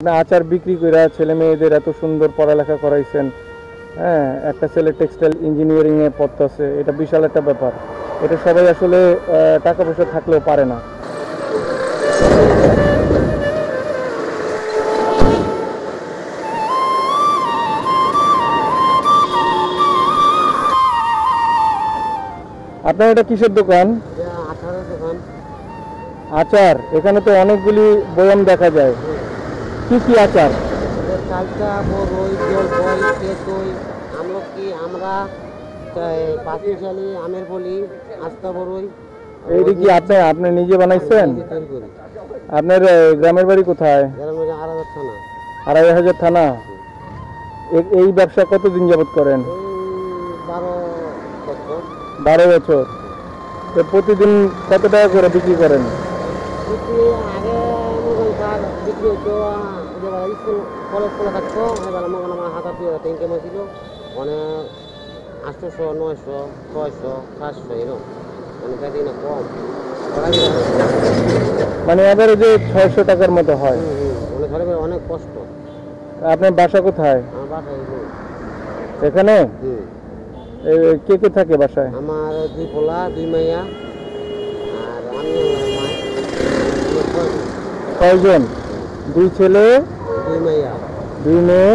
না আচার বিক্রি করে ছেলে মেয়েদের এত সুন্দর পড়ালেখা করাইছেন। হ্যাঁ, একটা ছেলে টেক্সটাইল ইঞ্জিনিয়ারিং এ পড়তেছে, এটা বিশাল একটা ব্যাপার। এটা সবাই আসলে টাকা পয়সা থাকলেও পারে না। আপনার এটা কিসের দোকান? আচার। এখানে তো অনেকগুলি বয়াম দেখা যায়। কি কি আচার? চালটা বড়ই, জলপাই, তেঁতুল, আমলকি, আমরা, পাঁচমিশালি, আমের বলি, আস্তা বড়ই। এইটা কি আপনি নিজে বানাইছেন? আপনার গ্রামের বাড়ি কোথায়? আড়াইহাজার থানা। 2500 থানা। এই ব্যবসা কতদিন যাবত করেন? 12 বছর। তো প্রতিদিন কত টাকা করে বিক্রি করেন? আগে বিক্রি হতো, স্কুল কলেজ খোলা থাকতো, এবার আমার হাজার 2000 ইনকাম হয়েছিল। অনেক 800, 900, 600, 700 এরকম, মানে বেশি না কম। মানে এভারেজে 600 টাকার মতো হয়। অনেক কষ্ট। আপনার বাসা কোথায়? আমার বাসায় এখানে? কে কে থাকে বাসায়? আমার 2 পোলা, 2 মাইয়া, আর আমি মাই। 6 জন? 2 ছেলে, 2 মাইয়া, 2 মেয়ে।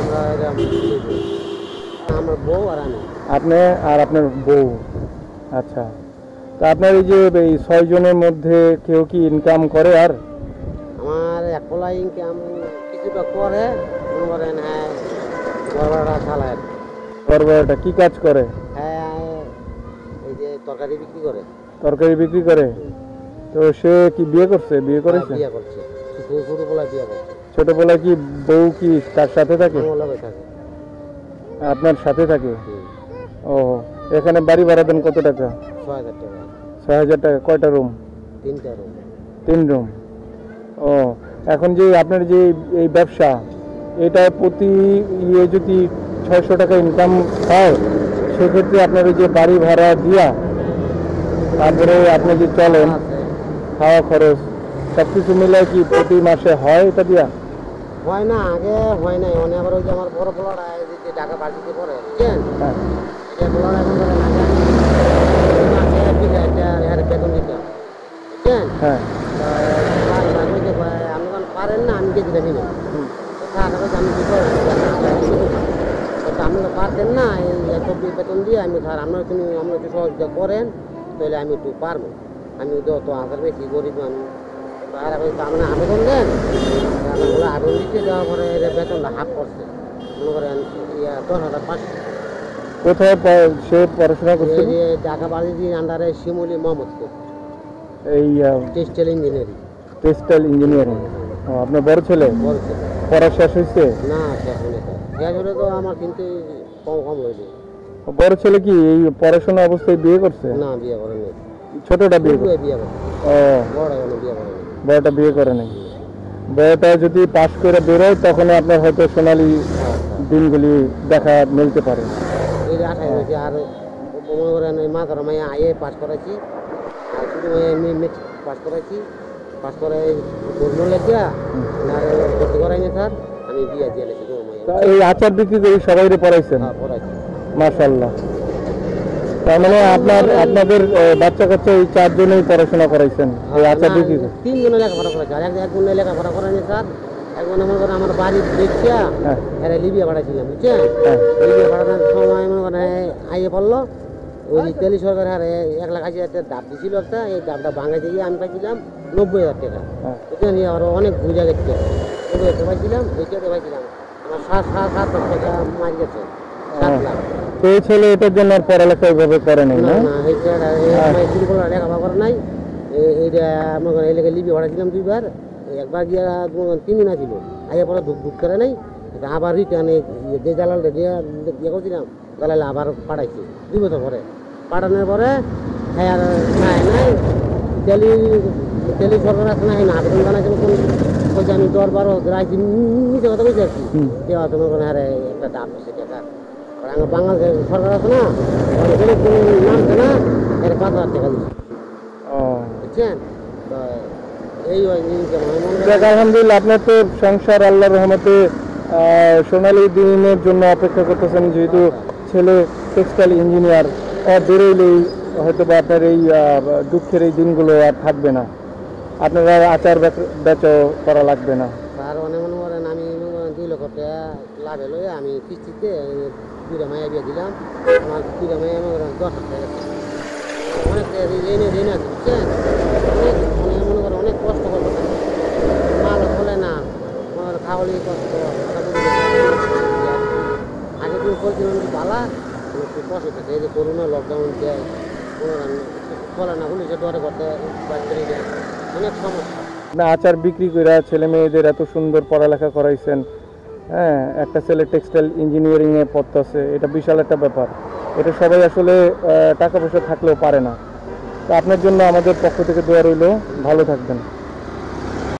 আমার বউ আর আমি। আপনি আর আপনার বউ। আচ্ছা, তা আপনার এই যে এই 6 জনের মধ্যে কেউ কি ইনকাম করে? আর আমার এক পোলা ইনকাম কিছুটা করে, মনে করেন। হ্যাঁ, বড়টা চালায়। বড়টা কি কাজ করে? হ্যাঁ, এই যে তরকারি বিক্রি করে। তরকারি বিক্রি করে। তো সে কি বিয়ে করছে? বিয়ে করেছে? বিয়ে করছে। ছোট পোলা বিয়ে করছে। ছোট পোলা কি বউ কি তার সাথে থাকে? থাকে। আপনার সাথে থাকে? ও, এখানে বাড়ি ভাড়া দেন কত টাকা? 6000 টাকা। 6000 টাকা। কয়টা রুম? 3টা রুম। 3 রুম। ও, এখন যে আপনার যে এই ব্যবসা, এটা প্রতি যদি 600 টাকা ইনকাম হয়, সেক্ষেত্রে আপনার যে বাড়ি ভাড়া দিয়া, তারপরে আপনি যে চলেন, খাওয়া খরচ সব কিছু মিলে কি প্রতি মাসে হয় এটা দিয়া? হয় না, আগে হয় নাই। অনেক আবার ওই যে আমার বড় পোলাটা যে টাকা বাড়িতে পড়ে, বুঝছেন? হ্যাঁ, এটা পোলাটা এখন করে লাগে বেতন দিতে, বুঝছেন? হ্যাঁ। আপনি পারেন না, আমি দিয়ে দিলে নিবেন। আমি কি করেন, আপনি পারতেন না, এই এত বেতন দিয়ে আমি স্যার আপনার তুমি আমরা একটু সহযোগিতা করেন, তাহলে আমি একটু পারবো। আমি তো আধার বেশি গরিব আমি। আর আপনি আবেদন দেন, আবেদন দিতে দেওয়ার পরে বেতনটা হাফ করছে, মনে করেন 10,500। কোথায় সে পড়াশোনা করছে? ঢাকা বাড়ির আন্ডারে শিমুলি মোহাম্মদপুর, এই টেক্সটাইল ইঞ্জিনিয়ারিং। Textile engineering. আপনার বড় ছেলে? বড় ছেলে। পড়া শেষ হয়েছে? না, শেষ হয়নি। শেষ হলে তো আমার কিন্তু কম হইলে। বড় ছেলে কি এই পড়াশোনা অবস্থায় বিয়ে করছে? না, বিয়ে করেনি। ছোটটা বিয়ে করছে? বিয়ে করে। ও, বড়টা বিয়ে করে নাই। বড়টা যদি পাশ করে বেরোয়, তখন আপনার হয়তো সোনালি দিনগুলি দেখা মিলতে পারে। এই আশায় রয়েছে। আর মনে করেন ওই মা ধরো মাইয়া আইএ পাস করাইছি, আর শুধু মেট্রিক পাস করাইছি। পাস করে লেখিয়া ভর্তি করাইনি স্যার, আমি বিয়ে দিয়ে লেখি। এই আচার বিক্রি করে সবাই পড়াইছেন? হ্যাঁ, পড়াইছি। মাশাআল্লাহ। তার মানে আপনাদের বাচ্চা কাচ্চা এই 4 জনেই পড়াশোনা করাইছেন এই আচার বিক্রি করে? 3 জনে লেখাপড়া করেছে। আর একজন লেখাপড়া করেনি স্যার। একজন মনে করেন আমার বাড়ির দেখিয়া এরা লিবিয়া পাঠাইছিলাম, বুঝছেন? লিবিয়া পাঠানোর সময় মনে করেন আইয়ে পড়লো। ওই তেলি সরকার হারে 1,80,000 ডাব দিছিল একটা, এই ডাবটা ভাঙাইতে গিয়ে আমি পাইছিলাম 90,000 টাকা, বুঝছেন? আরো অনেক বুঝা গেছে। 90,000 টাকা পাইছিলাম, ওইটাতে পাইছিলাম আমার 7 লাখ টাকা মারি গেছে। 7 লাখ। এই ছেলে এটার জন্য আর পড়ালেখা এইভাবে করে নাই? না, লেখাপড়া করে নাই। এইটা মনে করেন এই লেগে লিবি পাঠাইছিলাম 2 বার। একবার গিয়া 3 দিন আছিল, আগে পরে ধুক করে নাই। আবার রিটার্নে যে জালালটা দিয়ে করছিলাম, জালালে আবার পাঠাইছি 2 বছর পরে। পাঠানোর পরে হ্যাঁ আর নাই তেলি সরকার আছে না, না আবেদন জানাইছিল। কোন আমি 10-12 রাখছি, নিচে কথা বলছি আর কি। দেওয়া তোমার কোনো হারে একটা ডাব আছে টাকা। বাংলাদেশ সরকার আছে না, নামছে না, এর 5,000 টাকা দিচ্ছে, বুঝছেন? তো এই হয় income হয় মনে যাক করেন। আলহামদুলিল্লাহ, আপনার তো সংসার আল্লাহর রহমতে সোনালী দিনের জন্য অপেক্ষা করতেছেন, যেহেতু ছেলে টেক্সটাইল ইঞ্জিনিয়ার, বেরোইলেই হয়তো বা আপনার এই দুঃখের এই দিনগুলো আর থাকবে না, আপনারা আচার বেচও করা লাগবে না। আর মনে করেন আমি মনে করেন 2 লক্ষ টাকা লাভে লয়ে আমি কিস্তিতে 2টা মায়া বিয়ে দিলাম, আমার 2টা মায়া মনে করেন 10 টাকা অনেক ঋণ আছে বুঝছেন, অনেক মনে করেন অনেক কষ্ট করবো, মালও চলে না, মনে করেন খাওয়ালি কষ্ট, আগে তুমি বলছিলাম যে বালা একটু কষ্ট থাকে, এই যে করোনা লকডাউন দেয় মনে করেন চলে না, পুলিশে ডরে করতে বাচ্চারি দেয়, অনেক সমস্যা। না, আচার বিক্রি করে ছেলে মেয়েদের এত সুন্দর পড়ালেখা করাইছেন, হ্যাঁ, একটা ছেলে টেক্সটাইল ইঞ্জিনিয়ারিংয়ে পড়তেছে, এটা বিশাল একটা ব্যাপার। এটা সবাই আসলে টাকা পয়সা থাকলেও পারে না। তো আপনার জন্য আমাদের পক্ষ থেকে দোয়া রইল, ভালো থাকবেন।